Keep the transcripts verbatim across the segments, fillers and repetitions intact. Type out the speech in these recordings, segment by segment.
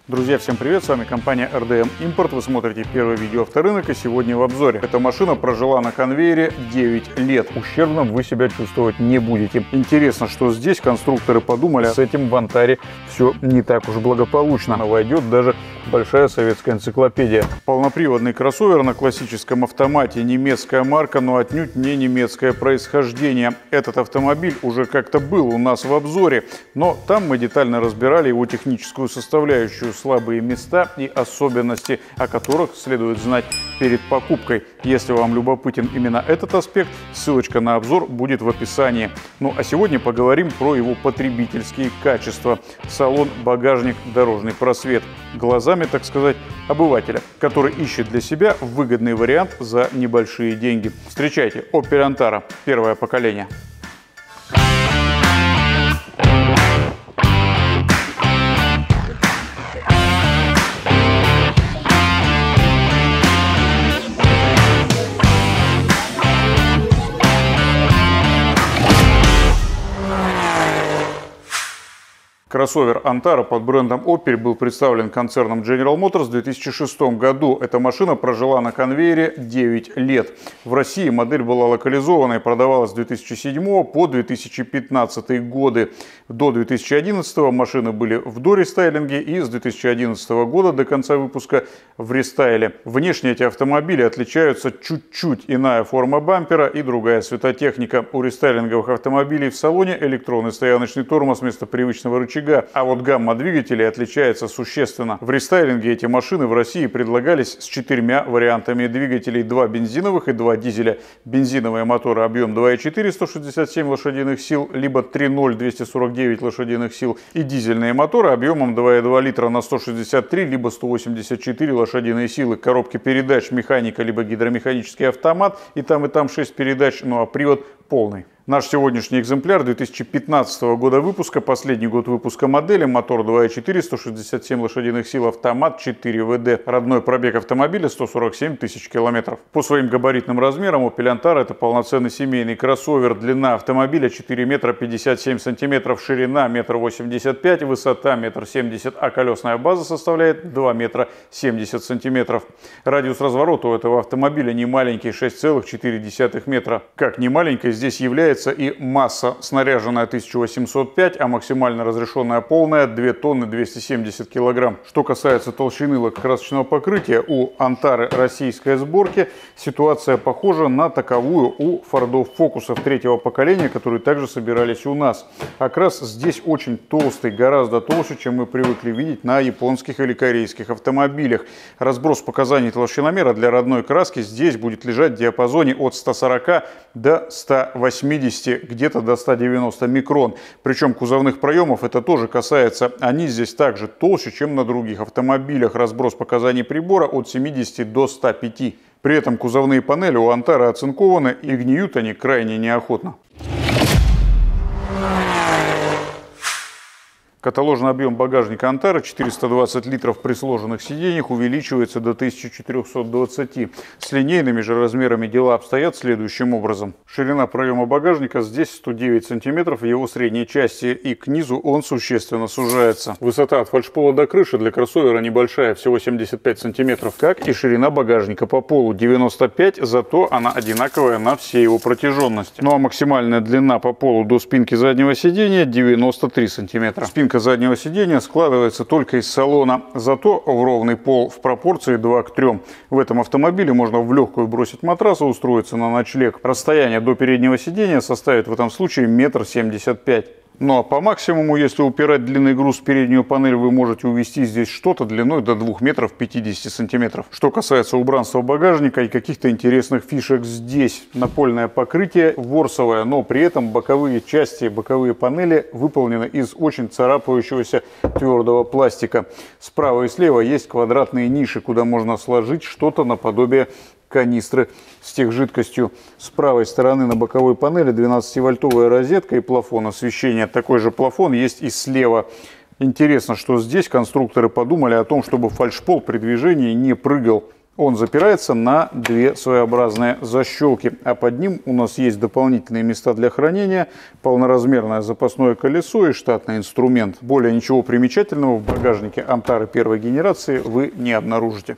Друзья, всем привет, с вами компания эр дэ эм Import, вы смотрите первое видео авторынок, и сегодня в обзоре. Эта машина прожила на конвейере девять лет, ущербным вы себя чувствовать не будете. Интересно, что здесь конструкторы подумали, с этим в Антаре все не так уж благополучно. Войдет даже большая советская энциклопедия. Полноприводный кроссовер на классическом автомате, немецкая марка, но отнюдь не немецкое происхождение. Этот автомобиль уже как-то был у нас в обзоре, но там мы детально разбирали его техническую составляющую, слабые места и особенности, о которых следует знать перед покупкой. Если вам любопытен именно этот аспект, ссылочка на обзор будет в описании. Ну а сегодня поговорим про его потребительские качества. Салон, багажник, дорожный просвет. Глазами, так сказать, обывателя, который ищет для себя выгодный вариант за небольшие деньги. Встречайте, Opel Antara, первое поколение. Кроссовер Antara под брендом Opel был представлен концерном General Motors в две тысячи шестом году. Эта машина прожила на конвейере девять лет. В России модель была локализована и продавалась с две тысячи седьмого по две тысячи пятнадцатый годы. До две тысячи одиннадцатого машины были в дорестайлинге и с две тысячи одиннадцатого года до конца выпуска в рестайле. Внешне эти автомобили отличаются чуть-чуть: иная форма бампера и другая светотехника. У рестайлинговых автомобилей в салоне электронный стояночный тормоз вместо привычного рычага. А вот гамма двигателей отличается существенно. В рестайлинге эти машины в России предлагались с четырьмя вариантами двигателей: два бензиновых и два дизеля. Бензиновые моторы объем два и четыре сто шестьдесят семь лошадиных сил, либо три ноль двести сорок девять лошадиных сил, и дизельные моторы объемом два и два литра на сто шестьдесят три либо сто восемьдесят четыре лошадиные силы. Коробки передач механика либо гидромеханический автомат, и там и там шесть передач, ну а привод полный. Наш сегодняшний экземпляр две тысячи пятнадцатого года выпуска, последний год выпуска модели, мотор два и четыре, сто шестьдесят семь лошадиных сил, автомат, четыре вэ дэ. Родной пробег автомобиля сто сорок семь тысяч километров. По своим габаритным размерам Opel Antara это полноценный семейный кроссовер. Длина автомобиля четыре метра пятьдесят семь сантиметров, ширина один восемьдесят пять, высота один семьдесят, а колесная база составляет два метра семьдесят сантиметров. Радиус разворота у этого автомобиля не маленький, шесть целых четыре десятых метра. Как не маленькой здесь является и масса, снаряженная тысяча восемьсот пять, а максимально разрешенная полная две тонны двести семьдесят килограмм. Что касается толщины лакокрасочного покрытия, у Antara российской сборки ситуация похожа на таковую у Фордов Фокусов третьего поколения, которые также собирались у нас. Окрас здесь очень толстый, гораздо толще, чем мы привыкли видеть на японских или корейских автомобилях. Разброс показаний толщиномера для родной краски здесь будет лежать в диапазоне от ста сорока до ста восьмидесяти, где-то до ста девяноста микрон. Причем кузовных проемов это тоже касается. Они здесь также толще, чем на других автомобилях. Разброс показаний прибора от семидесяти до ста пяти. При этом кузовные панели у Antara оцинкованы, и гниют они крайне неохотно. Каталожный объем багажника Antara четыреста двадцать литров при сложенных сиденьях увеличивается до тысячи четырёхсот двадцати. С линейными же размерами дела обстоят следующим образом. Ширина проема багажника здесь сто девять сантиметров в его средней части, и к низу он существенно сужается. Высота от фальшпола до крыши для кроссовера небольшая, всего семьдесят пять сантиметров, как и ширина багажника по полу девяносто пять, зато она одинаковая на всей его протяженности. Ну а максимальная длина по полу до спинки заднего сидения девяносто три сантиметра. Спинка заднего сидения складывается только из салона, зато в ровный пол в пропорции два к трем. В этом автомобиле можно в легкую бросить матрас и устроиться на ночлег. Расстояние до переднего сидения составит в этом случае метр семьдесят пять. Ну а по максимуму, если упирать длинный груз в переднюю панель, вы можете увезти здесь что-то длиной до двух метров пятидесяти сантиметров. Что касается убранства багажника и каких-то интересных фишек здесь: напольное покрытие ворсовое, но при этом боковые части, боковые панели выполнены из очень царапающегося твердого пластика. Справа и слева есть квадратные ниши, куда можно сложить что-то наподобие канистры с техжидкостью. С правой стороны на боковой панели двенадцативольтовая розетка и плафон освещения. Такой же плафон есть и слева. Интересно, что здесь конструкторы подумали о том, чтобы фальшпол при движении не прыгал. Он запирается на две своеобразные защелки, а под ним у нас есть дополнительные места для хранения, полноразмерное запасное колесо и штатный инструмент. Более ничего примечательного в багажнике Антары первой генерации вы не обнаружите.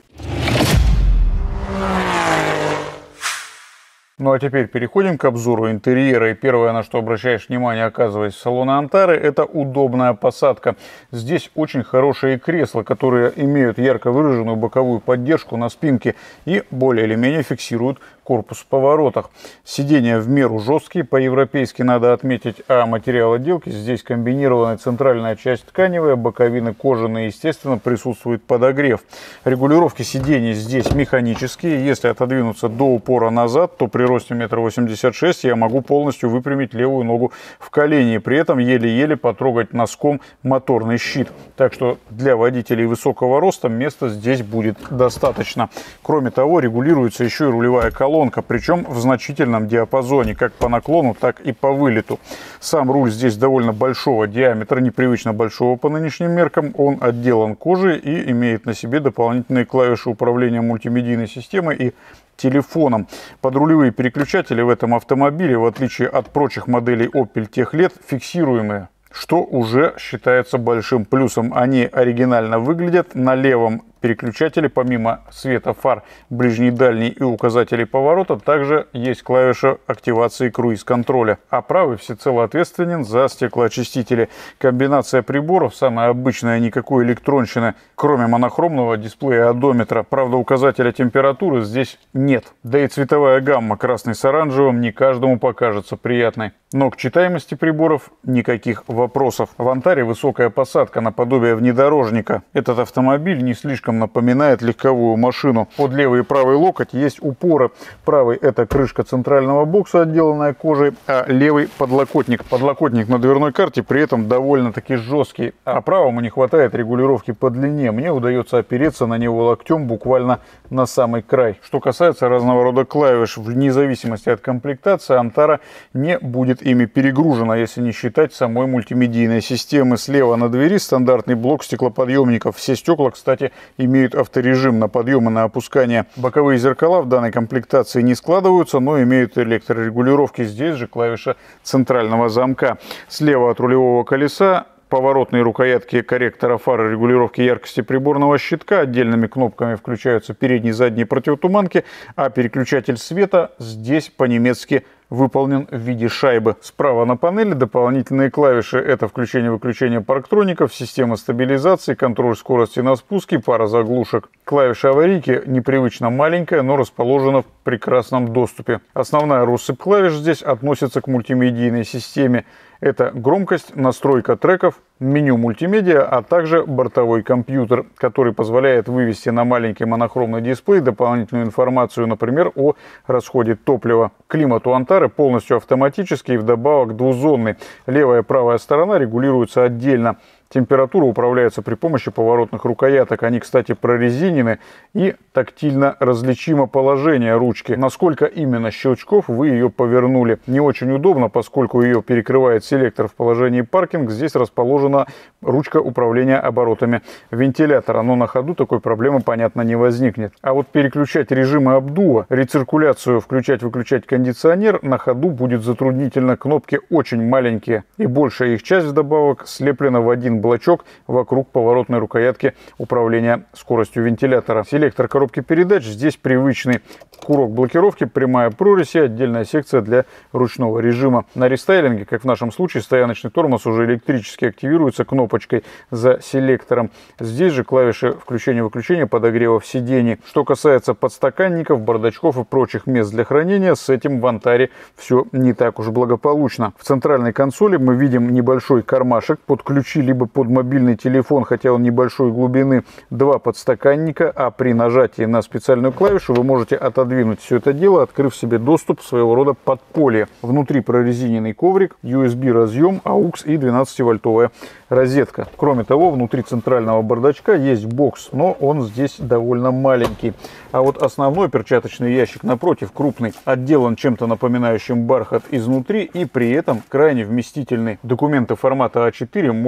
Ну а теперь переходим к обзору интерьера. И первое, на что обращаешь внимание, оказываясь в салоне Антары, это удобная посадка. Здесь очень хорошие кресла, которые имеют ярко выраженную боковую поддержку на спинке и более или менее фиксируют корпус в поворотах. Сиденья в меру жесткие, по-европейски надо отметить, а материал отделки здесь комбинированная центральная часть тканевая, боковины кожаные, естественно, присутствует подогрев. Регулировки сидений здесь механические. Если отодвинуться до упора назад, то при росте метр восемьдесят шесть я могу полностью выпрямить левую ногу в колени, при этом еле-еле потрогать носком моторный щит. Так что для водителей высокого роста места здесь будет достаточно. Кроме того, регулируется еще и рулевая колонка, причем в значительном диапазоне, как по наклону, так и по вылету. Сам руль здесь довольно большого диаметра, непривычно большого по нынешним меркам. Он отделан кожей и имеет на себе дополнительные клавиши управления мультимедийной системой и телефоном. Подрулевые переключатели в этом автомобиле, в отличие от прочих моделей Opel тех лет, фиксируемые, что уже считается большим плюсом. Они оригинально выглядят. На левом переключателе, помимо света фар, ближний, дальний и указателей поворота, также есть клавиша активации круиз-контроля. А правый всецело ответственен за стеклоочистители. Комбинация приборов самая обычная, никакой электронщины, кроме монохромного дисплея одометра. Правда, указателя температуры здесь нет. Да и цветовая гамма красный с оранжевым не каждому покажется приятной. Но к читаемости приборов никаких вопросов. В Антаре высокая посадка наподобие внедорожника. Этот автомобиль не слишком напоминает легковую машину. Под левый и правый локоть есть упоры. Правый — это крышка центрального бокса, отделанная кожей, а левый — подлокотник. Подлокотник на дверной карте при этом довольно-таки жесткий, а правому не хватает регулировки по длине. Мне удается опереться на него локтем буквально на самый край. Что касается разного рода клавиш, вне зависимости от комплектации, Антара не будет ими перегружена, если не считать самой мультимедийной системы. Слева на двери стандартный блок стеклоподъемников. Все стекла, кстати, имеют авторежим на подъем и на опускание. Боковые зеркала в данной комплектации не складываются, но имеют электрорегулировки. Здесь же клавиша центрального замка. Слева от рулевого колеса поворотные рукоятки корректора фар и регулировки яркости приборного щитка. Отдельными кнопками включаются передние и задние противотуманки, а переключатель света здесь по-немецки выполнен в виде шайбы. Справа на панели дополнительные клавиши. Это включение-выключение парктроников, система стабилизации, контроль скорости на спуске, пара заглушек. Клавиша аварийки непривычно маленькая, но расположена в прекрасном доступе. Основная россыпь клавиш здесь относится к мультимедийной системе. Это громкость, настройка треков, меню мультимедиа, а также бортовой компьютер, который позволяет вывести на маленький монохромный дисплей дополнительную информацию, например, о расходе топлива. Климат у Антары полностью автоматический и вдобавок двузонный. Левая и правая сторона регулируются отдельно. Температура управляется при помощи поворотных рукояток. Они, кстати, прорезинены, и тактильно различимо положение ручки. Насколько именно щелчков вы ее повернули. Не очень удобно, поскольку ее перекрывает селектор в положении паркинг. Здесь расположена ручка управления оборотами вентилятора. Но на ходу такой проблемы, понятно, не возникнет. А вот переключать режимы обдува, рециркуляцию, включать-выключать кондиционер на ходу будет затруднительно. Кнопки очень маленькие, и большая их часть вдобавок слеплена в один блочок вокруг поворотной рукоятки управления скоростью вентилятора. Селектор коробки передач здесь привычный. Курок блокировки, прямая прорезь и отдельная секция для ручного режима. На рестайлинге, как в нашем случае, стояночный тормоз уже электрически активируется кнопочкой за селектором. Здесь же клавиши включения-выключения подогревов сидений. Что касается подстаканников, бардачков и прочих мест для хранения, с этим в Антаре все не так уж благополучно. В центральной консоли мы видим небольшой кармашек под ключи либо под мобильный телефон, хотя он небольшой глубины, два подстаканника, а при нажатии на специальную клавишу вы можете отодвинуть все это дело, открыв себе доступ в своего рода подполье. Внутри прорезиненный коврик, ю эс би разъем, аукс и двенадцативольтовая розетка. Кроме того, внутри центрального бардачка есть бокс, но он здесь довольно маленький. А вот основной перчаточный ящик напротив крупный, отделан чем-то напоминающим бархат изнутри и при этом крайне вместительный. Документы формата а четыре можно затолкать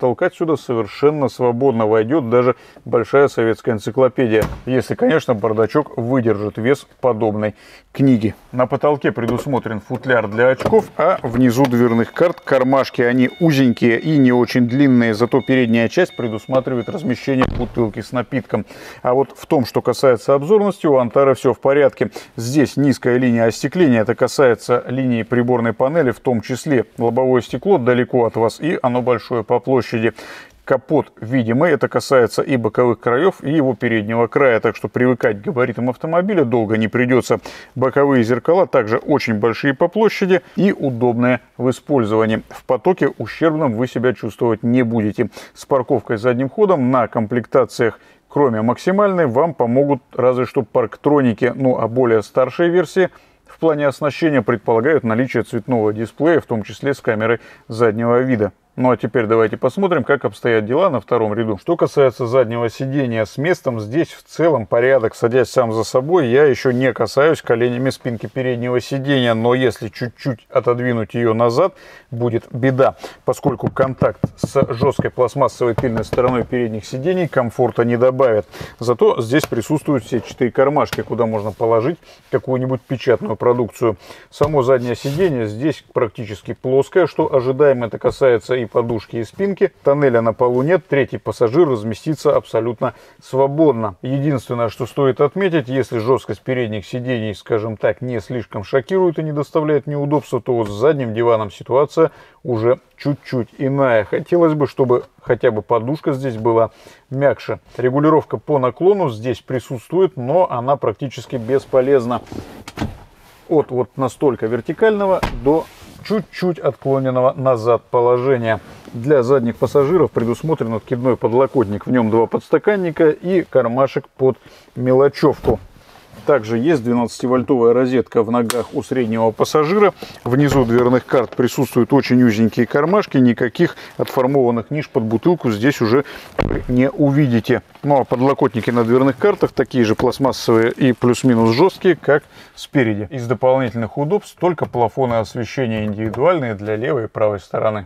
затолкать сюда совершенно свободно войдет даже большая советская энциклопедия, если, конечно, бардачок выдержит вес подобной книги. На потолке предусмотрен футляр для очков, а внизу дверных карт кармашки, они узенькие и не очень длинные, зато передняя часть предусматривает размещение бутылки с напитком. А вот в том, что касается обзорности, у Антара все в порядке. Здесь низкая линия остекления, это касается линии приборной панели, в том числе лобовое стекло далеко от вас, и оно большое по площади. Капот видимый, это касается и боковых краев, и его переднего края, так что привыкать к габаритам автомобиля долго не придется. Боковые зеркала также очень большие по площади и удобные в использовании. В потоке ущербным вы себя чувствовать не будете. С парковкой задним ходом на комплектациях, кроме максимальной, вам помогут разве что парктроники, ну а более старшие версии в плане оснащения предполагают наличие цветного дисплея, в том числе с камерой заднего вида. Ну а теперь давайте посмотрим, как обстоят дела на втором ряду. Что касается заднего сидения, с местом здесь в целом порядок. Садясь сам за собой, я еще не касаюсь коленями спинки переднего сидения, но если чуть-чуть отодвинуть ее назад, будет беда, поскольку контакт с жесткой пластмассовой тыльной стороной передних сидений комфорта не добавит. Зато здесь присутствуют все четыре кармашки, куда можно положить какую-нибудь печатную продукцию. Само заднее сиденье здесь практически плоское, что ожидаемо, это касается и подушки и спинки. Тоннеля на полу нет, третий пассажир разместится абсолютно свободно. Единственное, что стоит отметить, если жесткость передних сидений, скажем так, не слишком шокирует и не доставляет неудобства, то вот с задним диваном ситуация уже чуть-чуть иная. Хотелось бы, чтобы хотя бы подушка здесь была мягче. Регулировка по наклону здесь присутствует, но она практически бесполезна. От вот настолько вертикального до чуть-чуть отклоненного назад положения. Для задних пассажиров предусмотрен откидной подлокотник. В нем два подстаканника и кармашек под мелочевку. Также есть двенадцативольтовая розетка в ногах у среднего пассажира. Внизу дверных карт присутствуют очень узенькие кармашки. Никаких отформованных ниш под бутылку здесь уже вы не увидите. Ну а подлокотники на дверных картах такие же пластмассовые и плюс-минус жесткие, как спереди. Из дополнительных удобств только плафоны освещения индивидуальные для левой и правой стороны.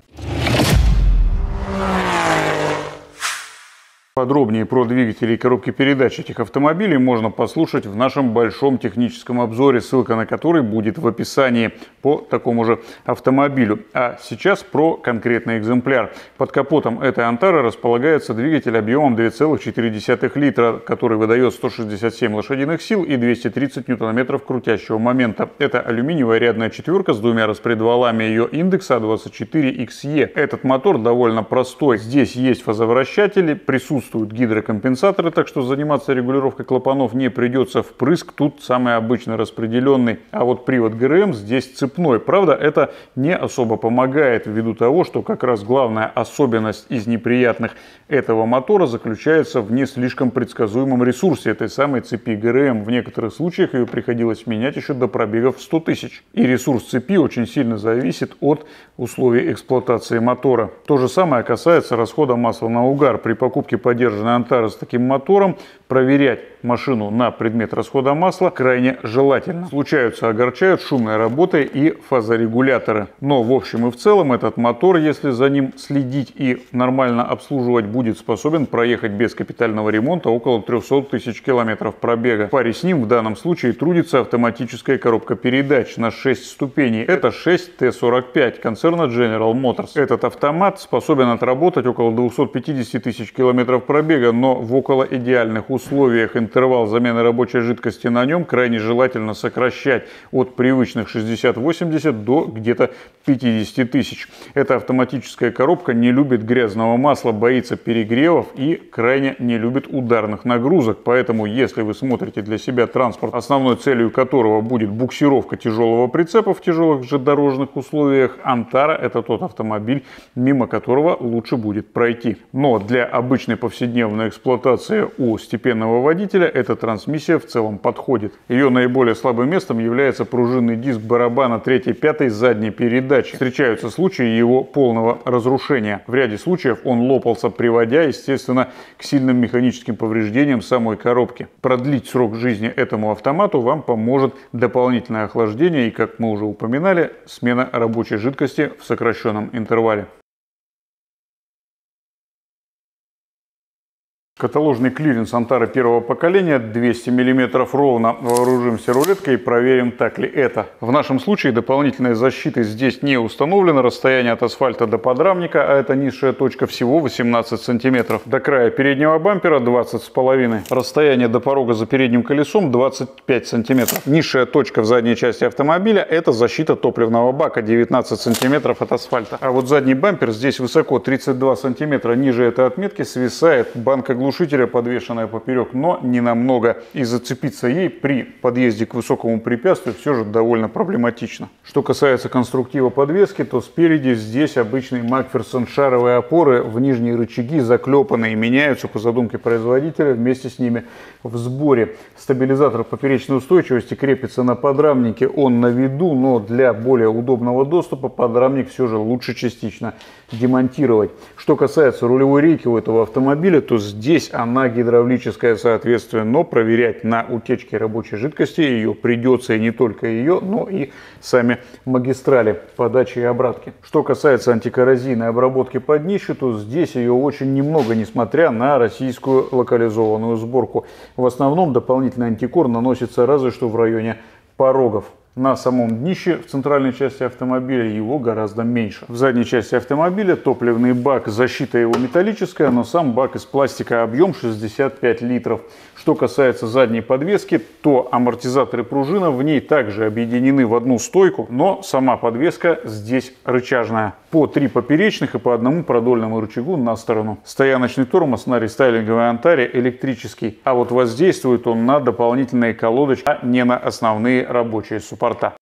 Подробнее про двигатели и коробки передач этих автомобилей можно послушать в нашем большом техническом обзоре, ссылка на который будет в описании по такому же автомобилю. А сейчас про конкретный экземпляр. Под капотом этой Антары располагается двигатель объемом две целых четыре десятых литра, который выдает сто шестьдесят семь лошадиных сил и двести тридцать ньютон-метров крутящего момента. Это алюминиевая рядная четверка с двумя распредвалами, ее индекс А двадцать четыре икс Е. Этот мотор довольно простой. Здесь есть фазовращатели, присутствуют гидрокомпенсаторы, так что заниматься регулировкой клапанов не придется. Впрыск тут самый обычный распределенный, а вот привод ГРМ здесь цепной. Правда, это не особо помогает ввиду того, что как раз главная особенность из неприятных этого мотора заключается в не слишком предсказуемом ресурсе этой самой цепи ГРМ. В некоторых случаях ее приходилось менять еще до пробегов в сто тысяч. И ресурс цепи очень сильно зависит от условий эксплуатации мотора. То же самое касается расхода масла на угар. При покупке подержанной Антары с таким мотором проверять машину на предмет расхода масла крайне желательно. Случаются, огорчают шумной работой и фазорегуляторы. Но в общем и в целом этот мотор, если за ним следить и нормально обслуживать, будет способен проехать без капитального ремонта около трёхсот тысяч километров пробега. В паре с ним в данном случае трудится автоматическая коробка передач на шесть ступеней. Это шесть Т сорок пять концерна General Motors. Этот автомат способен отработать около двухсот пятидесяти тысяч километров пробега, но в около идеальных условиях интервал замены рабочей жидкости на нем крайне желательно сокращать от привычных шестидесяти-восьмидесяти до где-то пятидесяти тысяч. Эта автоматическая коробка не любит грязного масла, боится перегревов и крайне не любит ударных нагрузок. Поэтому, если вы смотрите для себя транспорт, основной целью которого будет буксировка тяжелого прицепа в тяжелых же дорожных условиях, Антара — это тот автомобиль, мимо которого лучше будет пройти. Но для обычной повседневной эксплуатации у степенного водителя эта трансмиссия в целом подходит. Ее наиболее слабым местом является пружинный диск барабана третьей-пятой задней передачи. Встречаются случаи его полного разрушения. В ряде случаев он лопался, приводя, естественно, к сильным механическим повреждениям самой коробки. Продлить срок жизни этому автомату вам поможет дополнительное охлаждение и, как мы уже упоминали, смена рабочей жидкости в сокращенном интервале. Каталожный клиренс Антара первого поколения двести миллиметров ровно. Вооружимся рулеткой и проверим, так ли это. В нашем случае дополнительной защиты здесь не установлено. Расстояние от асфальта до подрамника, а это низшая точка, всего восемнадцать сантиметров. До края переднего бампера двадцать с половиной. Расстояние до порога за передним колесом двадцать пять сантиметров. Низшая точка в задней части автомобиля — это защита топливного бака, девятнадцать сантиметров от асфальта. А вот задний бампер здесь высоко, тридцать два сантиметра ниже этой отметки, свисает банка глушителя, подвешенная поперек, но не намного, и зацепиться ей при подъезде к высокому препятствию все же довольно проблематично. Что касается конструктива подвески, то спереди здесь обычные Макферсон шаровые опоры в нижние рычаги заклепаны и меняются по задумке производителя вместе с ними в сборе. Стабилизатор поперечной устойчивости крепится на подрамнике, он на виду, но для более удобного доступа подрамник все же лучше частично демонтировать. Что касается рулевой рейки у этого автомобиля, то здесь она гидравлическая, соответственно, но проверять на утечке рабочей жидкости ее придется, и не только ее, но и сами магистрали подачи и обратки. Что касается антикоррозийной обработки под днище, то здесь ее очень немного, несмотря на российскую локализованную сборку. В основном дополнительный антикор наносится разве что в районе порогов. На самом днище в центральной части автомобиля его гораздо меньше. В задней части автомобиля топливный бак, защита его металлическая, но сам бак из пластика, объем шестьдесят пять литров. Что касается задней подвески, то амортизатор и пружина в ней также объединены в одну стойку, но сама подвеска здесь рычажная. По три поперечных и по одному продольному рычагу на сторону. Стояночный тормоз на рестайлинговой Антаре электрический, а вот воздействует он на дополнительные колодочки, а не на основные рабочие суппорта.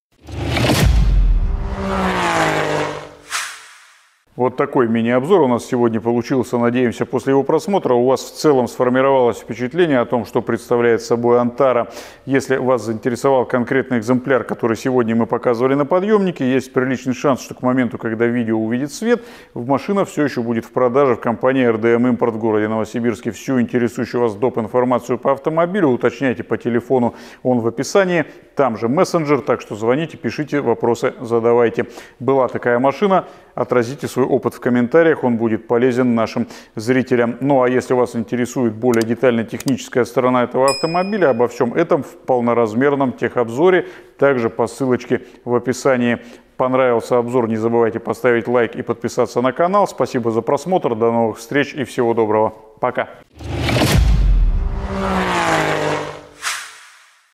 Вот такой мини-обзор у нас сегодня получился. Надеемся, после его просмотра у вас в целом сформировалось впечатление о том, что представляет собой Антара. Если вас заинтересовал конкретный экземпляр, который сегодня мы показывали на подъемнике, есть приличный шанс, что к моменту, когда видео увидит свет, машина все еще будет в продаже в компании эр дэ эм Импорт в городе Новосибирске. Всю интересующую вас доп. Информацию по автомобилю уточняйте по телефону, он в описании. Там же мессенджер, так что звоните, пишите, вопросы задавайте. Была такая машина, отразите свой опыт в комментариях, он будет полезен нашим зрителям. Ну а если вас интересует более детальная техническая сторона этого автомобиля, обо всем этом в полноразмерном техобзоре, также по ссылочке в описании. Понравился обзор, не забывайте поставить лайк и подписаться на канал. Спасибо за просмотр, до новых встреч и всего доброго. Пока!